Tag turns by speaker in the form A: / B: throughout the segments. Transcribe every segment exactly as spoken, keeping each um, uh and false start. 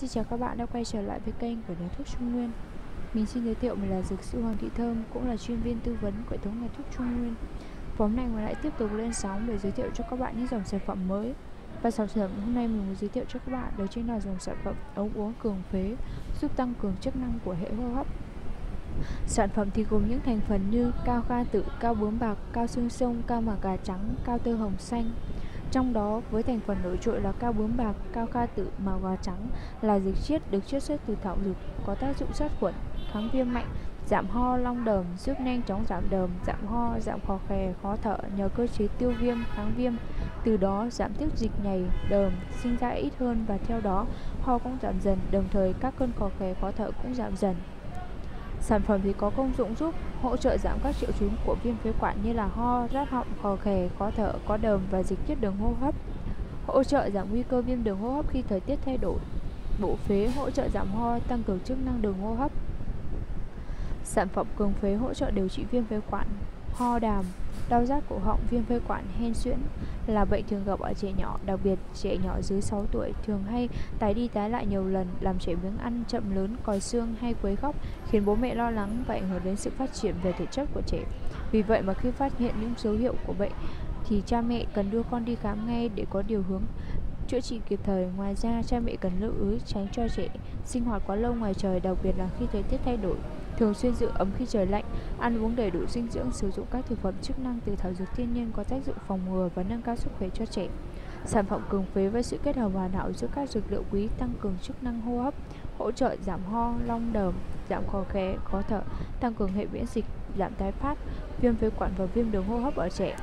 A: Xin chào các bạn đã quay trở lại với kênh của nhà thuốc Trung Nguyên. Mình xin giới thiệu mình là dược sĩ Hoàng Thị Thơm, cũng là chuyên viên tư vấn của hệ thống nhà thuốc Trung Nguyên. Hôm nay mình lại tiếp tục lên sóng để giới thiệu cho các bạn những dòng sản phẩm mới. Và sản phẩm hôm nay mình muốn giới thiệu cho các bạn đó chính là dòng sản phẩm ống uống cường phế, giúp tăng cường chức năng của hệ hô hấp. Sản phẩm thì gồm những thành phần như cao kha tự, cao bướm bạc, cao xương sông, cao màng gà trắng, cao tơ hồng xanh. Trong đó với thành phần nổi trội là cao bướm bạc, cao kha tự, màu gà trắng là dịch chiết được chiết xuất từ thảo dược, có tác dụng sát khuẩn, kháng viêm mạnh, giảm ho, long đờm, giúp nhanh chóng giảm đờm, giảm ho, giảm khò khè, khó thở nhờ cơ chế tiêu viêm, kháng viêm, từ đó giảm tiết dịch nhầy, đờm sinh ra ít hơn và theo đó ho cũng giảm dần, đồng thời các cơn khò khè, khó thở cũng giảm dần. Sản phẩm thì có công dụng giúp hỗ trợ giảm các triệu chứng của viêm phế quản như là ho, rát họng, khò khè, khó thở, có đờm và dịch tiết đường hô hấp. Hỗ trợ giảm nguy cơ viêm đường hô hấp khi thời tiết thay đổi. Bổ phế hỗ trợ giảm ho, tăng cường chức năng đường hô hấp. Sản phẩm cường phế hỗ trợ điều trị viêm phế quản, ho đàm, đau rát cổ họng, viêm phế quản, hen suyễn là bệnh thường gặp ở trẻ nhỏ, đặc biệt trẻ nhỏ dưới sáu tuổi thường hay tái đi tái lại nhiều lần, làm trẻ biếng ăn, chậm lớn, còi xương hay quấy khóc, khiến bố mẹ lo lắng và ảnh hưởng đến sự phát triển về thể chất của trẻ. Vì vậy mà khi phát hiện những dấu hiệu của bệnh thì cha mẹ cần đưa con đi khám ngay để có điều hướng chữa trị kịp thời. Ngoài ra, cha mẹ cần lưu ý tránh cho trẻ sinh hoạt quá lâu ngoài trời, đặc biệt là khi thời tiết thay đổi. Thường xuyên giữ ấm khi trời lạnh, ăn uống đầy đủ dinh dưỡng, sử dụng các thực phẩm chức năng từ thảo dược thiên nhiên có tác dụng phòng ngừa và nâng cao sức khỏe cho trẻ. Sản phẩm cường phế với sự kết hợp hoàn hảo giữa các dược liệu quý tăng cường chức năng hô hấp, hỗ trợ giảm ho, long đờm, giảm khò khè, khó thở, tăng cường hệ miễn dịch, giảm tái phát, viêm phế quản và viêm đường hô hấp ở trẻ.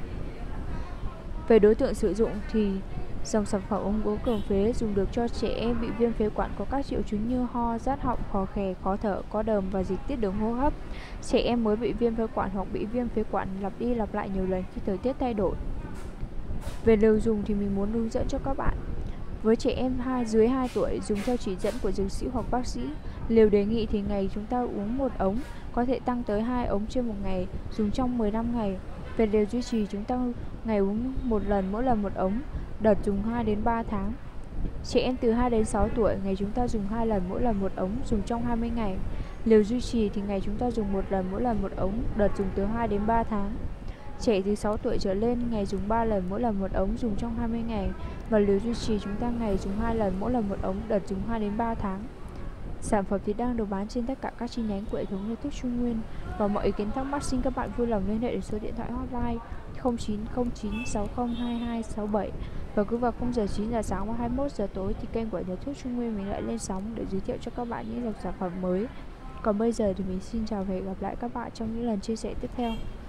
A: Về đối tượng sử dụng thì dòng sản phẩm ống uống cường phế dùng được cho trẻ em bị viêm phế quản có các triệu chứng như ho, rát họng, khò khè, khó thở, có đờm và dịch tiết đường hô hấp. Trẻ em mới bị viêm phế quản hoặc bị viêm phế quản lặp đi lặp lại nhiều lần khi thời tiết thay đổi. Về liều dùng thì mình muốn hướng dẫn cho các bạn. Với trẻ em dưới hai tuổi dùng theo chỉ dẫn của dược sĩ hoặc bác sĩ. Liều đề nghị thì ngày chúng ta uống một ống, có thể tăng tới hai ống trên một ngày, dùng trong mười lăm ngày. Về liều duy trì chúng ta ngày uống một lần, mỗi lần một ống, đợt dùng hai đến ba tháng. Trẻ em từ hai đến sáu tuổi, ngày chúng ta dùng hai lần, mỗi lần một ống, dùng trong hai mươi ngày. Liều duy trì thì ngày chúng ta dùng một lần, mỗi lần một ống, đợt dùng từ hai đến ba tháng. Trẻ từ sáu tuổi trở lên, ngày dùng ba lần, mỗi lần một ống, dùng trong hai mươi ngày. Và liều duy trì chúng ta ngày dùng hai lần, mỗi lần một ống, đợt dùng hai đến ba tháng. Sản phẩm thì đang được bán trên tất cả các chi nhánh của hệ thống nhà thuốc Trung Nguyên. Và mọi ý kiến thắc mắc xin các bạn vui lòng liên hệ đến số điện thoại hotline không chín không chín sáu không hai hai sáu bảy. Và cứ vào không giờ chín giờ sáng và hai mươi mốt giờ tối thì kênh của nhà thuốc Trung Nguyên mình lại lên sóng để giới thiệu cho các bạn những dòng sản phẩm mới. Còn bây giờ thì mình xin chào và hẹn gặp lại các bạn trong những lần chia sẻ tiếp theo.